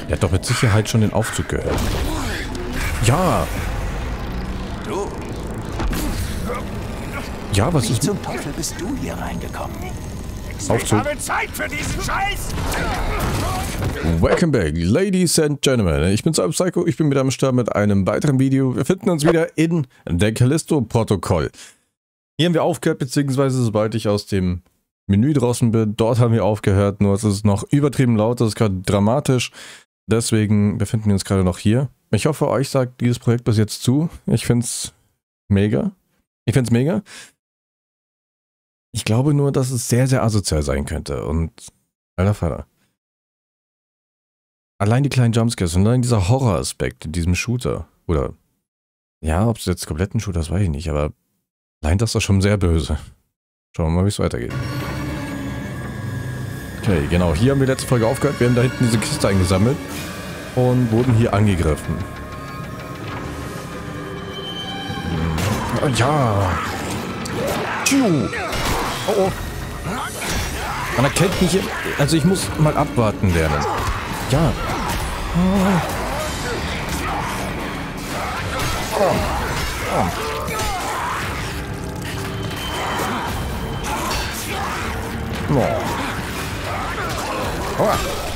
Der hat doch mit Sicherheit schon den Aufzug gehört. Ja! Du? Ja, was Wie ist... zum Teufel bist du hier reingekommen? Aufzug. Ich habe Zeit für diesen Scheiß! Welcome back, Ladies and Gentlemen. Ich bin Psycho, ich bin wieder am Start mit einem weiteren Video. Wir finden uns wieder in der Callisto-Protokoll. Hier haben wir aufgehört, beziehungsweise sobald ich aus dem Menü draußen bin, dort haben wir aufgehört. Nur es ist noch übertrieben laut, das ist gerade dramatisch. Deswegen befinden wir uns gerade noch hier. Ich hoffe, euch sagt dieses Projekt bis jetzt zu. Ich finde es mega. Ich glaube nur, dass es sehr, sehr asozial sein könnte. Und alter Vater. Allein die kleinen Jumpscares und allein dieser Horroraspekt in diesem Shooter. Oder, ja, ob es jetzt komplett ein Shooter ist, weiß ich nicht. Aber allein das ist schon sehr böse. Schauen wir mal, wie es weitergeht. Okay, genau. Hier haben wir letzte Folge aufgehört. Wir haben da hinten diese Kiste eingesammelt. Und wurden hier angegriffen. Ja. Oh, oh. Man erkennt mich. Also ich muss mal abwarten lernen. Ja. Oh. Oh. Oh. Oh.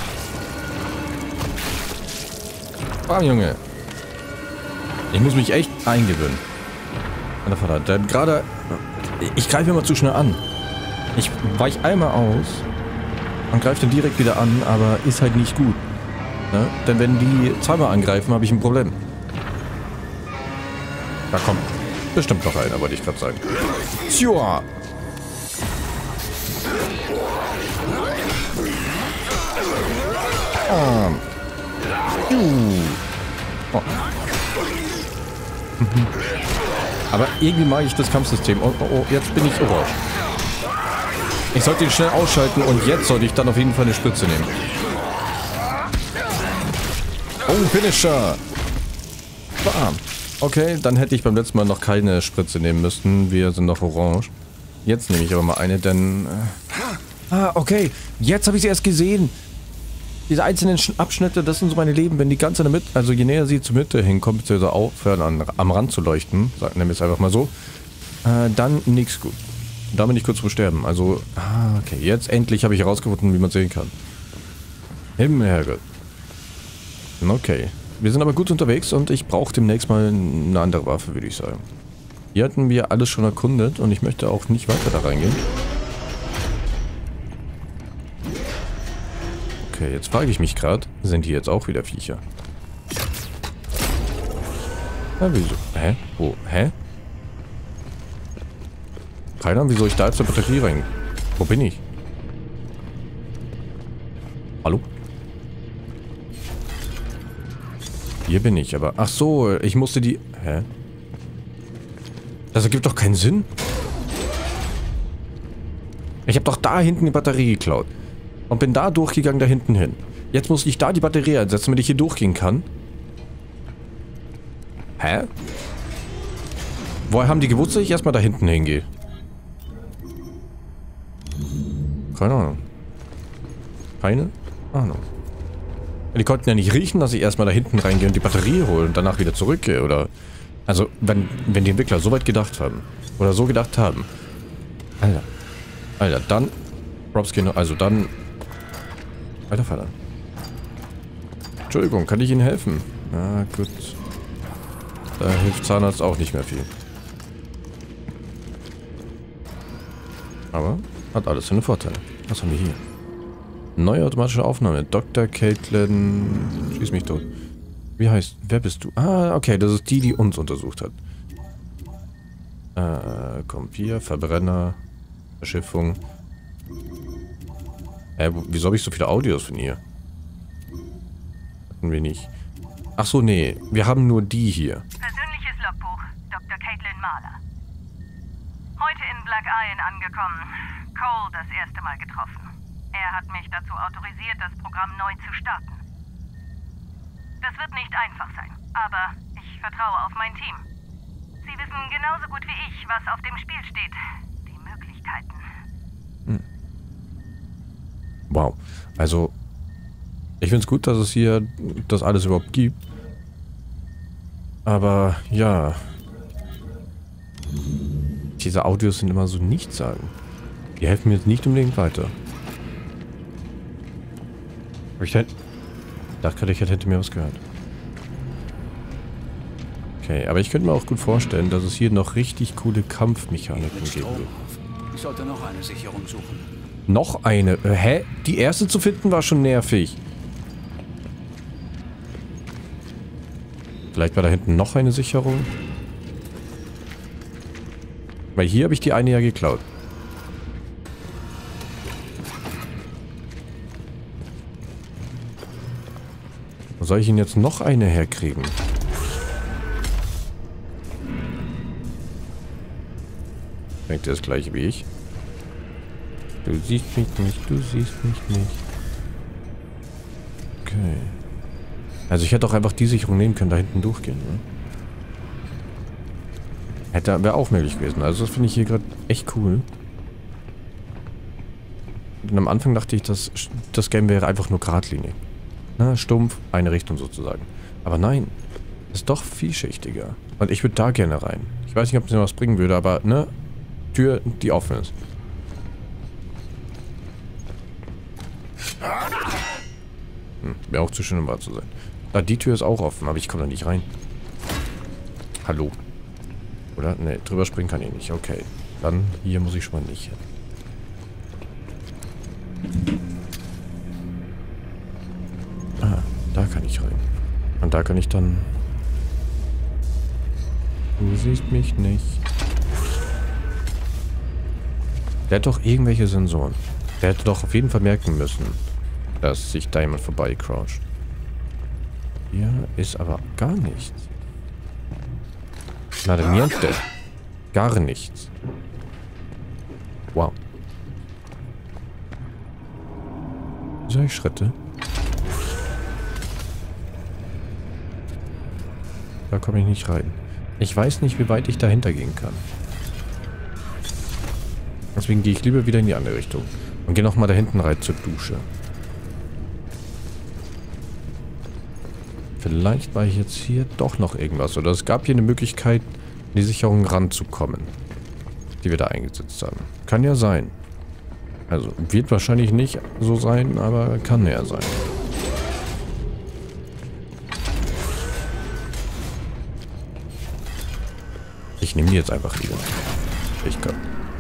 Oh, Junge. Ich muss mich echt eingewöhnen. Alter Vater, der gerade... Ich greife immer zu schnell an. Ich weiche einmal aus und greife dann direkt wieder an, aber ist halt nicht gut. Ne? Denn wenn die zweimal angreifen, habe ich ein Problem. Da kommt bestimmt noch einer, wollte ich gerade sagen. Tja. Oh. Aber irgendwie mag ich das Kampfsystem. Oh, oh, oh, jetzt bin ich orange. Ich sollte ihn schnell ausschalten und jetzt sollte ich dann auf jeden Fall eine Spritze nehmen. Oh, Finisher! Bam. Okay, dann hätte ich beim letzten Mal noch keine Spritze nehmen müssen. Wir sind noch orange. Jetzt nehme ich aber mal eine, denn... okay. Jetzt habe ich sie erst gesehen. Diese einzelnen Abschnitte, das sind so meine Leben. Wenn die ganz in der Mitte, also je näher sie zur Mitte hinkommt, beziehungsweise aufhören am Rand zu leuchten, sagen wir es einfach mal so, dann nichts gut. Da bin ich kurz vor Sterben. Also, okay, jetzt endlich habe ich herausgefunden, wie man sehen kann. Himmel, Herrgott. Okay, wir sind aber gut unterwegs und ich brauche demnächst mal eine andere Waffe, würde ich sagen. Hier hatten wir alles schon erkundet und ich möchte auch nicht weiter da reingehen. Okay, jetzt frage ich mich gerade, sind hier jetzt auch wieder Viecher? Na, wieso? Hä? Wo? Hä? Keine Ahnung, wieso ich da jetzt eine Batterie rein... Wo bin ich? Hallo? Hier bin ich, aber... Ach so, ich musste die... Hä? Das ergibt doch keinen Sinn. Ich habe doch da hinten die Batterie geklaut. Und bin da durchgegangen, da hinten hin. Jetzt muss ich da die Batterie einsetzen, damit ich hier durchgehen kann. Hä? Woher haben die gewusst, dass ich erstmal da hinten hingehe? Keine Ahnung. Keine Ahnung. Die konnten ja nicht riechen, dass ich erstmal da hinten reingehe und die Batterie hole und danach wieder zurückgehe, oder... Also, wenn die Entwickler so weit gedacht haben. Oder so gedacht haben. Alter. Alter, dann... Props gehen, also dann... Alter Vater. Entschuldigung, kann ich Ihnen helfen? Na gut. Da hilft Zahnarzt auch nicht mehr viel. Aber hat alles seine Vorteile. Was haben wir hier? Neue automatische Aufnahme. Dr. Caitlin... Schieß mich tot. Wie heißt... Wer bist du? Ah, okay, das ist die uns untersucht hat. Kommt hier. Verbrenner. Verschiffung. Wieso habe ich so viele Audios von ihr? Hatten wir nicht. Ach so, nee. Wir haben nur die hier. Persönliches Logbuch. Dr. Caitlin Mahler. Heute in Black Iron angekommen. Cole das erste Mal getroffen. Er hat mich dazu autorisiert, das Programm neu zu starten. Das wird nicht einfach sein, aber ich vertraue auf mein Team. Sie wissen genauso gut wie ich, was auf dem Spiel steht. Die Möglichkeiten. Wow. Also, Ich finde es gut, dass es hier das alles überhaupt gibt. Aber ja. Diese Audios sind immer so nichtssagend. Die helfen mir jetzt nicht unbedingt weiter. Ich dachte gerade, ich hätte mir was gehört. Okay, aber ich könnte mir auch gut vorstellen, dass es hier noch richtig coole Kampfmechaniken geben wird. Ich sollte noch eine Sicherung suchen. Noch eine? Hä? Die erste zu finden war schon nervig. Vielleicht war da hinten noch eine Sicherung? Weil hier habe ich die eine ja geklaut. Wo soll ich ihn jetzt noch eine herkriegen? Denkt er das gleiche wie ich? Du siehst mich nicht, du siehst mich nicht. Okay. Also ich hätte auch einfach die Sicherung nehmen können, da hinten durchgehen, ne? Wäre auch möglich gewesen. Also das finde ich hier gerade echt cool. Und am Anfang dachte ich, dass das Game wäre einfach nur geradlinig. Na, stumpf, eine Richtung sozusagen. Aber nein, ist doch vielschichtiger. Und ich würde da gerne rein. Ich weiß nicht, ob es mir was bringen würde, aber ne, Tür, die offen ist. Wäre auch zu schön, um wahr zu sein. Ah, die Tür ist auch offen, aber ich komme da nicht rein. Hallo. Oder? Ne, drüber springen kann ich nicht. Okay. Dann hier muss ich schon mal nicht hin. Ah, da kann ich rein. Und da kann ich dann... Du siehst mich nicht. Der hat doch irgendwelche Sensoren. Der hätte doch auf jeden Fall merken müssen, dass sich da jemand vorbei croucht. Hier ist aber gar nichts. Nada niente. Gar nichts. Wow. Soll ich Schritte? Da komme ich nicht rein. Ich weiß nicht, wie weit ich dahinter gehen kann. Deswegen gehe ich lieber wieder in die andere Richtung. Und gehe nochmal da hinten rein zur Dusche. Vielleicht war jetzt hier doch noch irgendwas. Oder es gab hier eine Möglichkeit, an die Sicherung ranzukommen. Die wir da eingesetzt haben. Kann ja sein. Also, wird wahrscheinlich nicht so sein, aber kann ja sein. Ich nehme die jetzt einfach wieder. Ich kann.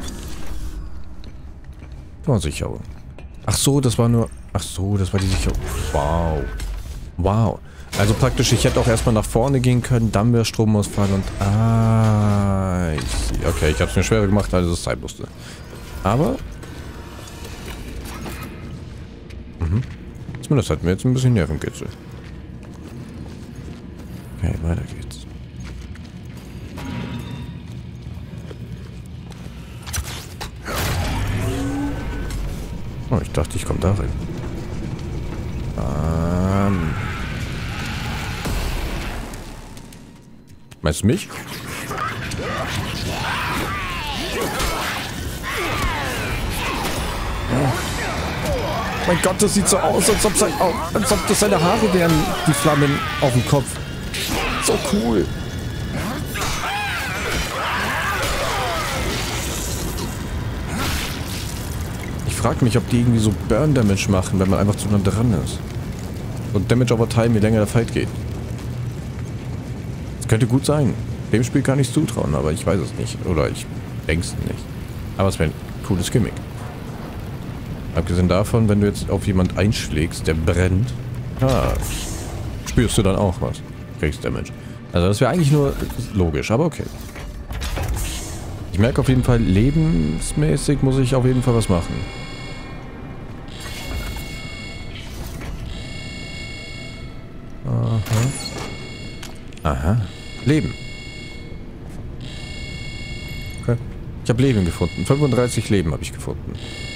Oh, Sicherung. Ach so, das war nur... Ach so, das war die Sicherung. Wow. Wow. Also praktisch, ich hätte auch erstmal nach vorne gehen können, dann wäre Stromausfall und... Ah, ich sehe. Okay, ich habe es mir schwerer gemacht, als es sein musste. Aber... Zumindest hat mir jetzt ein bisschen Nervenkitzel. Okay, weiter geht's. Oh, ich dachte, ich komme da rein. Meinst du mich? Oh. Mein Gott, das sieht so aus, als ob das seine Haare wären, die Flammen auf dem Kopf. So cool. Ich frage mich, ob die irgendwie so Burn Damage machen, wenn man einfach zu nah dran ist. Und Damage over Time, je länger der Fight geht. Das könnte gut sein. Dem Spiel kann ich es zutrauen, aber ich weiß es nicht. Oder ich denke es nicht. Aber es wäre ein cooles Gimmick. Abgesehen davon, wenn du jetzt auf jemand einschlägst, der brennt, spürst du dann auch was. Kriegst Damage. Also das wäre eigentlich nur logisch, aber okay. Ich merke auf jeden Fall, lebensmäßig muss ich auf jeden Fall was machen. Aha. Aha. Leben. Okay. Ich habe Leben gefunden. 35 Leben habe ich gefunden.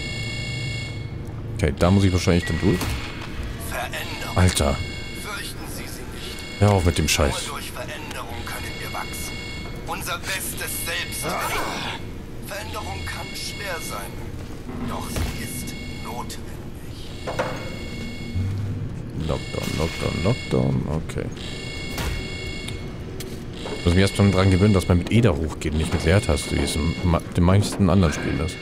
Okay, da muss ich wahrscheinlich dann durch. Veränderung. Alter. Fürchten Sie sie nicht. Hör auf mit dem Scheiß. Nur durch Veränderung können wir wachsen. Unser bestes Selbst. Veränderung kann schwer sein. Doch sie ist notwendig. Knockdown. Okay. Ich muss mich erst mal dran gewöhnen, dass man mit E da hochgeht, nicht mit Leertaste, wie es in den meisten anderen Spielen ist.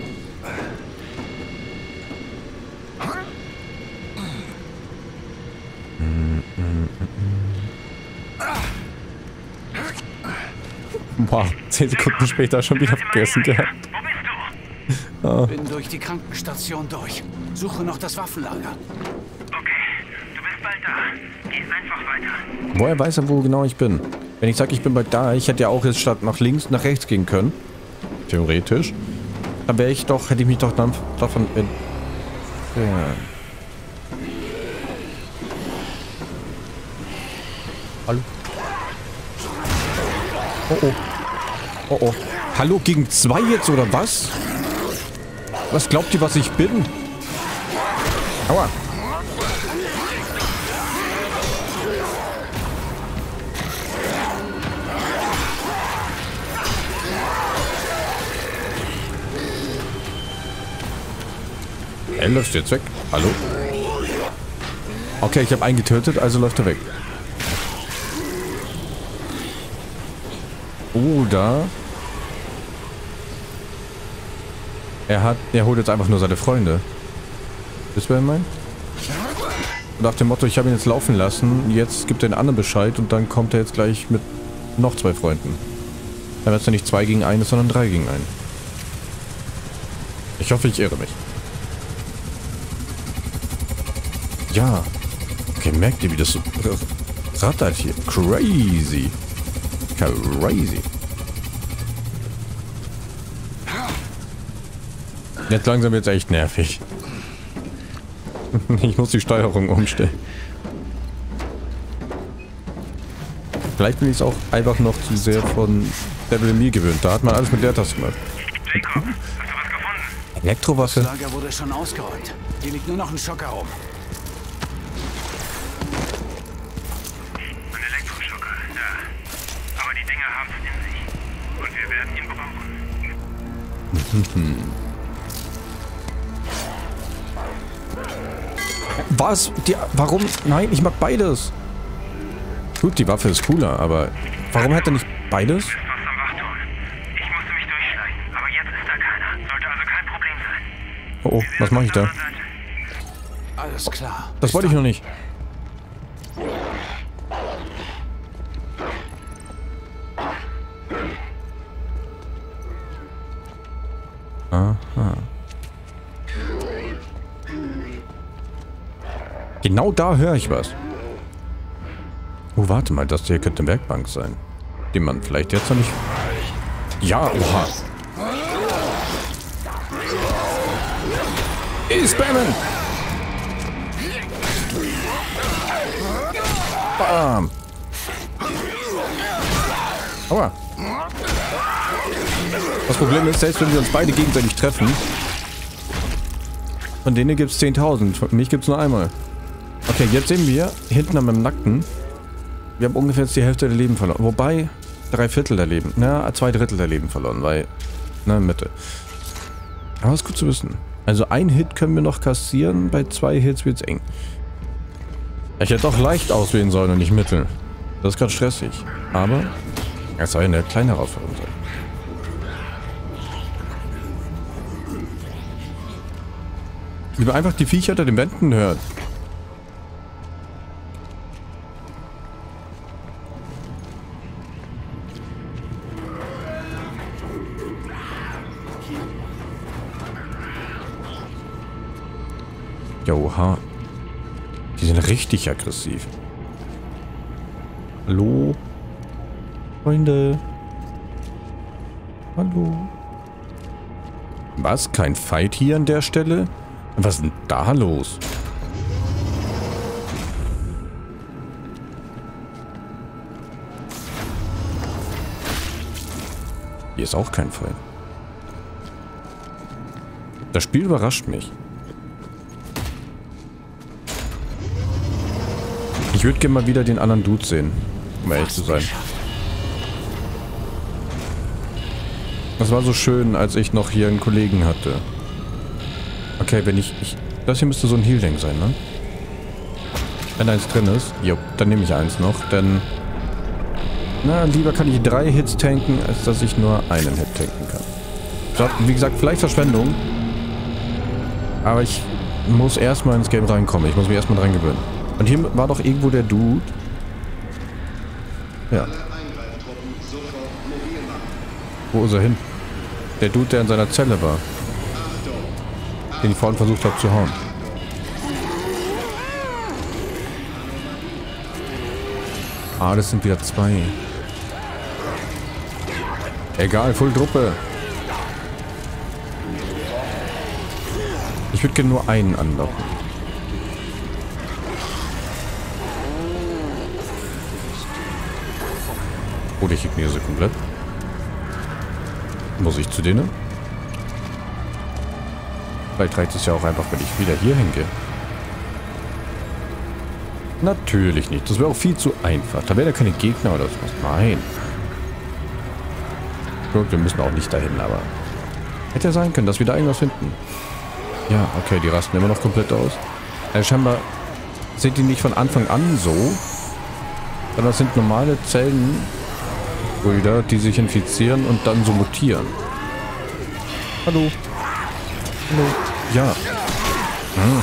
Wow, 10 Sekunden später schon wieder vergessen gehabt. Bin durch die Krankenstation durch. Suche noch das Waffenlager. Okay, du bist bald da. Geh einfach weiter. Woher weiß er, wo genau ich bin? Wenn ich sage, ich bin bald da, ich hätte ja auch jetzt statt nach links, nach rechts gehen können. Theoretisch. Dann wäre ich doch, hätte ich mich doch dann davon... Hallo? Oh oh. Oh oh. Hallo, gegen 2 jetzt, oder was? Was glaubt ihr, was ich bin? Aua. Er läuft jetzt weg. Hallo? Okay, ich habe einen getötet, also läuft er weg. Oder... Er holt jetzt einfach nur seine Freunde. Wisst ihr, wer ich meine? Nach dem Motto, ich habe ihn jetzt laufen lassen, jetzt gibt er den anderen Bescheid und dann kommt er jetzt gleich mit noch 2 Freunden. Dann wird es ja nicht 2 gegen 1, sondern 3 gegen 1. Ich hoffe, ich irre mich. Ja. Okay, merkt ihr, wie das so rattert hier? Crazy. Crazy. Jetzt langsam wird's echt nervig. Ich muss die Steuerung umstellen. Vielleicht bin ich es auch einfach noch zu sehr von Devil Me gewöhnt. Da hat man alles mit Leertaste gemacht. Jacob, hast du was gefunden? Elektrowaffe? Das Lager wurde schon ausgeräumt. Hier liegt nur noch ein Schocker rum. Ein Elektroschocker, ja. Aber die Dinger haben es in sich. Und wir werden ihn brauchen. Was? Warum? Nein, ich mag beides. Gut, die Waffe ist cooler, aber warum hat er nicht beides? Du bist fast am Wachturm. Ich musste mich durchschleichen, aber jetzt ist da keiner. Sollte also kein Problem sein. Oh, was mache ich da? Alles klar. Das wollte ich noch nicht. Aha. Genau da höre ich was. Oh, warte mal, das hier könnte eine Werkbank sein. Die man vielleicht jetzt noch nicht... Ja, oha. Spammen! Bam! Aua. Das Problem ist, selbst wenn wir uns beide gegenseitig treffen, von denen gibt es 10.000, von mich gibt es nur einmal. Okay, jetzt sehen wir, hinten an meinem Nacken, wir haben ungefähr jetzt die Hälfte der Leben verloren. Wobei, 3/4 der Leben, na, 2/3 der Leben verloren, weil, na, Mitte. Aber ist gut zu wissen. Also ein Hit können wir noch kassieren, bei 2 Hits wird es eng. Ich hätte auch leicht auswählen sollen und nicht mittel. Das ist gerade stressig. Aber es soll eine kleine Herausforderung sein. Wie man einfach die Viecher unter den Wänden hört. Oha. Die sind richtig aggressiv. Hallo? Freunde? Hallo? Was? Kein Fight hier an der Stelle? Was ist denn da los? Hier ist auch kein Fight. Das Spiel überrascht mich. Ich würde gerne mal wieder den anderen Dude sehen, um ehrlich zu sein. Das war so schön, als ich noch hier einen Kollegen hatte. Okay, wenn ich... Das hier müsste so ein Heal-Ding sein, ne? Wenn eins drin ist, jo, dann nehme ich eins noch, denn na, lieber kann ich 3 Hits tanken, als dass ich nur einen Hit tanken kann. So, wie gesagt, vielleicht Verschwendung, aber ich muss erstmal ins Game reinkommen. Ich muss mich erstmal dran gewöhnen. Und hier war doch irgendwo der Dude. Ja. Wo ist er hin? Der Dude, der in seiner Zelle war. Den ich vorhin versucht habe zu hauen. Ah, das sind wieder 2. Egal, Full Truppe. Ich würde gerne nur einen anlocken. Oder ich ignoriere sie komplett. Muss ich zu denen? Vielleicht reicht es ja auch einfach, wenn ich wieder hier hingehe. Natürlich nicht. Das wäre auch viel zu einfach. Da wären ja keine Gegner oder sowas. Nein. Gut, wir müssen auch nicht dahin, aber... Hätte ja sein können, dass wir da irgendwas finden. Ja, okay, die rasten immer noch komplett aus. Scheinbar sind die nicht von Anfang an so, sondern das sind normale Zellenbrüder, die sich infizieren und dann so mutieren. Hallo. Hallo. Ja. Hm.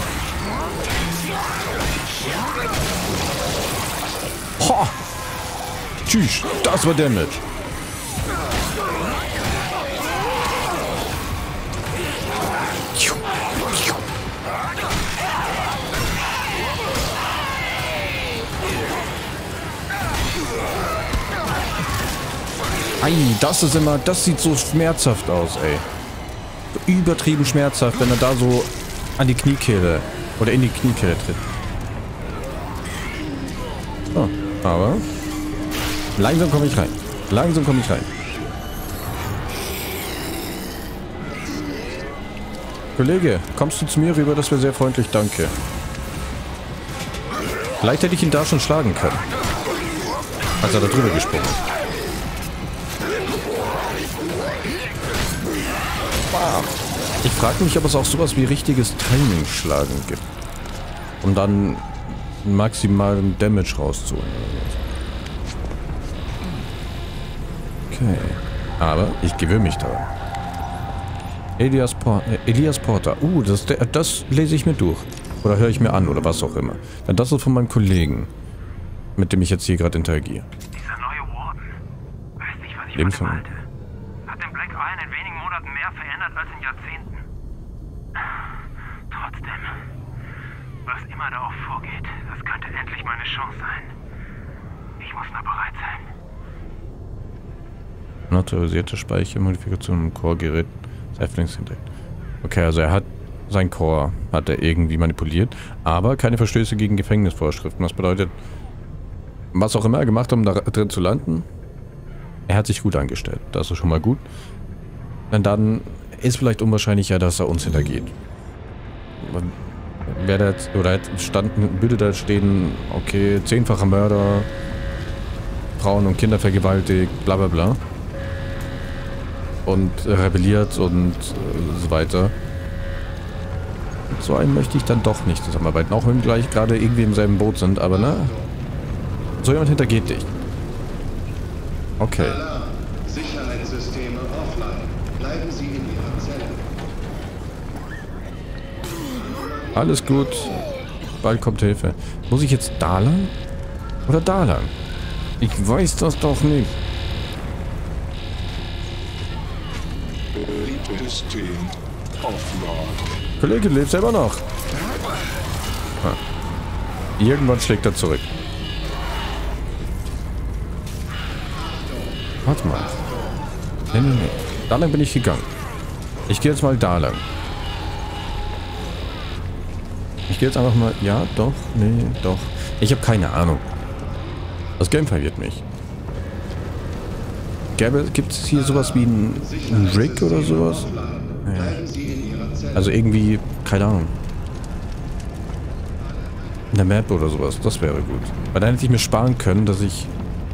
Ho! Tschüss, das war Damage. Ei, das ist immer, das sieht so schmerzhaft aus, ey. Übertrieben schmerzhaft, wenn er da so an die Kniekehle oder in die Kniekehle tritt. Oh, aber langsam komme ich rein. Langsam komme ich rein. Kollege, kommst du zu mir rüber? Das wäre sehr freundlich, danke. Vielleicht hätte ich ihn da schon schlagen können. Als er da drüber gesprungen ist. Ich frage mich, ob es auch sowas wie richtiges Timing-Schlagen gibt. Um dann maximalen Damage rauszuholen. Okay. Aber ich gewöhne mich daran. Elias Porter. Das lese ich mir durch. Oder höre ich mir an oder was auch immer. Denn das ist von meinem Kollegen, mit dem ich jetzt hier gerade interagiere. Dieser neue Warden. Weiß nicht, was ich Lebensfang. von dem halte. Hat den Black Iron in wenigen Monaten mehr verändert als in Jahrzehnten. Trotzdem, was immer da auch vorgeht, das könnte endlich meine Chance sein. Ich muss nur bereit sein. Autorisierte Speichermodifikation im Core-Gerät. Okay, also er hat sein Core hat er irgendwie manipuliert, aber keine Verstöße gegen Gefängnisvorschriften. Das bedeutet, was auch immer er gemacht hat, um da drin zu landen, er hat sich gut angestellt. Das ist schon mal gut. Denn dann ist vielleicht unwahrscheinlicher, dass er uns hintergeht. Wer da jetzt, oder würde da stehen, okay, 10-facher Mörder, Frauen und Kinder vergewaltigt, bla bla bla. Und rebelliert und so weiter. Mit so einem möchte ich dann doch nicht zusammenarbeiten, auch wenn wir gleich gerade irgendwie im selben Boot sind, aber na, so jemand hintergeht dich. Okay. Sicherheitssysteme offline. Bleiben Sie in Ihrer Zelle. Alles gut. Bald kommt Hilfe. Muss ich jetzt da lang? Oder da lang? Ich weiß das doch nicht. System offline. Kollege lebt selber noch. Ah. Irgendwann schlägt er zurück. Warte mal. Nee. Da lang bin ich gegangen. Ich gehe jetzt mal da lang. Ich gehe jetzt einfach mal... Ja, doch. Nee, doch. Ich habe keine Ahnung. Das Game verwirrt mich. Gibt es hier sowas wie ein Rig oder sowas? Ja. Also irgendwie, keine Ahnung. Eine Map oder sowas, das wäre gut. Weil dann hätte ich mir sparen können, dass ich...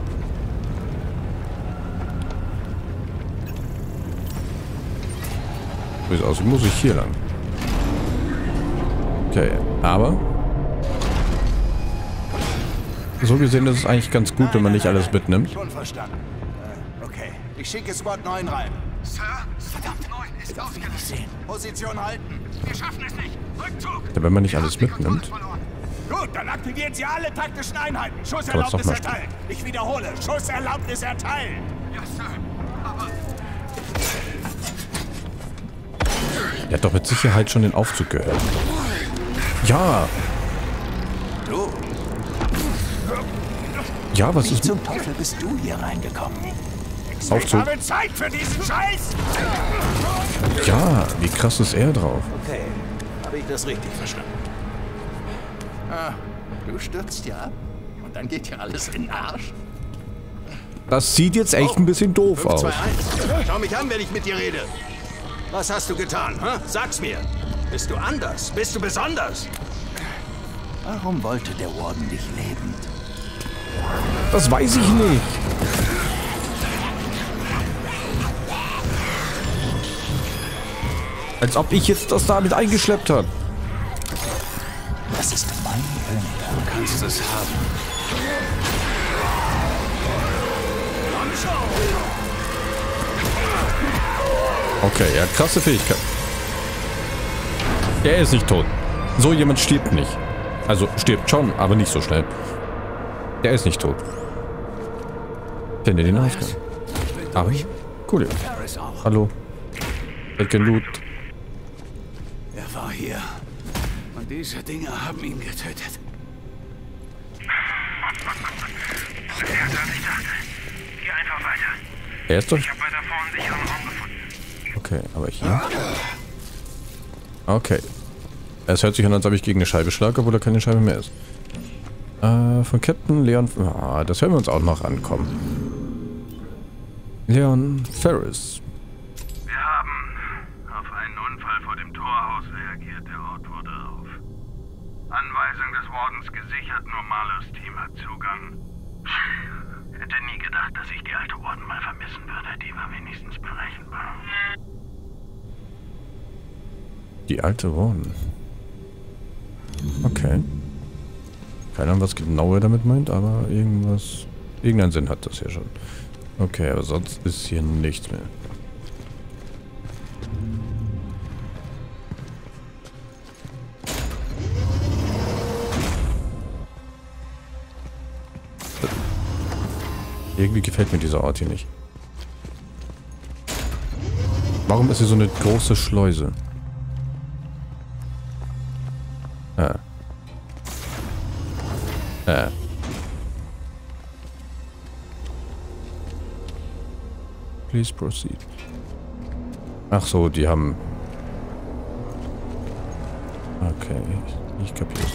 Wie es aussieht, muss ich hier lang. Okay, aber... so gesehen ist es eigentlich ganz gut, wenn man nicht alles mitnimmt. Schon verstanden. Okay, ich schicke Squad 9 rein. Sir? Verdammt, 9 ist ausgelöst. Position halten. Wir schaffen es nicht. Rückzug. Ja, wenn man nicht alles mitnimmt. Gut, dann aktiviert sie alle taktischen Einheiten. Kannst Schusserlaubnis doch mal erteilen. Ich wiederhole, Schusserlaubnis erteilen. Ja, Sir. Aber Er hat doch mit Sicherheit schon den Aufzug gehört. Ja! Du, Ja, was wie ist... zum Teufel bist du hier reingekommen? Ich Aufzug. habe Zeit für diesen Scheiß. Ja, wie krass ist er drauf? Okay, habe ich das richtig verstanden? Ah, du stürzt ja ab und dann geht ja alles in den Arsch. Das sieht jetzt echt ein bisschen doof aus. 5, 2, 1. Schau mich an, wenn ich mit dir rede. Was hast du getan? Hä? Sag's mir. Bist du anders? Bist du besonders? Warum wollte der Warden dich lebend? Das weiß ich nicht. Als ob ich jetzt das damit eingeschleppt habe. Das ist mein Ende. Du kannst es haben. Okay, er hat krasse Fähigkeit. Er ist nicht tot. So jemand stirbt nicht. Also stirbt schon, aber nicht so schnell. Er ist nicht tot. Finde den Ausgang. Aber cool. Ferris auch. Hallo. Wird geloot. Er war hier. Und diese Dinger haben ihn getötet. Das ist erst, als ich dachte. Geh einfach weiter. Er ist doch... Ich habe weiter vorne einen sicheren Raum gefunden. Okay, aber hier... Okay. Es hört sich an, als ob ich gegen eine Scheibe schlage, obwohl da keine Scheibe mehr ist. Von Captain Leon... Ah, das hören wir uns auch noch ankommen. Leon Ferris. Wir haben auf einen Unfall vor dem Torhaus reagiert. Der Ort wurde auf Anweisung des Wardens gesichert. Nur Marlows Team hat Zugang. Hätte nie gedacht, dass ich die alte Warden mal vermissen würde. Die war wenigstens berechenbar. Die alte Warden. Okay. Keine Ahnung, was genau er damit meint, aber irgendwas... Irgendeinen Sinn hat das hier schon. Okay, aber sonst ist hier nichts mehr. Irgendwie gefällt mir dieser Ort hier nicht. Warum ist hier so eine große Schleuse? Please proceed. Ach so, die haben... Okay, ich kapier's.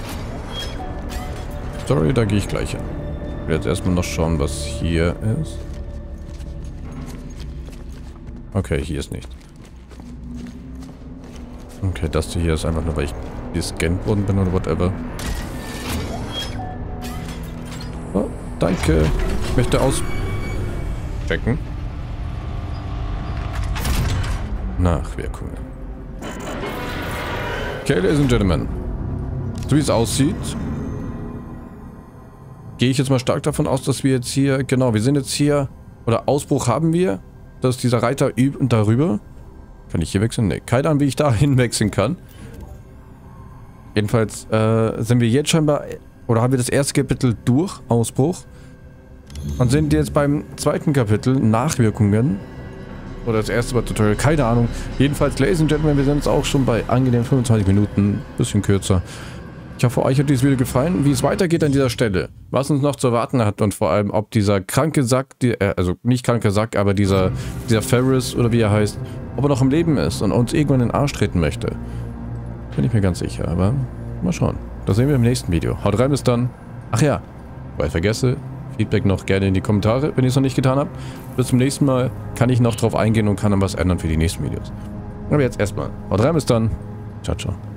Sorry, da gehe ich gleich hin. Ich will jetzt erstmal noch schauen, was hier ist. Okay, hier ist nichts. Okay, das hier ist einfach nur, weil ich gescannt worden bin oder whatever. Oh, danke. Ich möchte auschecken. Nachwirkungen. Okay, Ladies and Gentlemen. So wie es aussieht, gehe ich jetzt mal stark davon aus, dass wir jetzt hier, genau, wir sind jetzt hier, oder Ausbruch haben wir. Das ist dieser Reiter und darüber. Kann ich hier wechseln? Ne, keine Ahnung, wie ich da hinwechseln kann. Jedenfalls sind wir jetzt scheinbar, oder haben wir das erste Kapitel durch, Ausbruch. Und sind jetzt beim zweiten Kapitel, Nachwirkungen. Oder das erste war Tutorial, keine Ahnung. Jedenfalls, Ladies and Gentlemen, wir sind jetzt auch schon bei angenehm 25 Minuten. Bisschen kürzer. Ich hoffe, euch hat dieses Video gefallen. Wie es weitergeht an dieser Stelle. Was uns noch zu erwarten hat und vor allem, ob dieser kranke Sack, also nicht kranker Sack, aber dieser Ferris oder wie er heißt, ob er noch im Leben ist und uns irgendwann in den Arsch treten möchte. Bin ich mir ganz sicher, aber mal schauen. Das sehen wir im nächsten Video. Haut rein, bis dann. Ach ja, weil ich vergesse, Feedback noch gerne in die Kommentare, wenn ihr es noch nicht getan habt. Bis zum nächsten Mal kann ich noch drauf eingehen und kann dann was ändern für die nächsten Videos. Aber jetzt erstmal. Haut rein, bis dann. Ciao, ciao.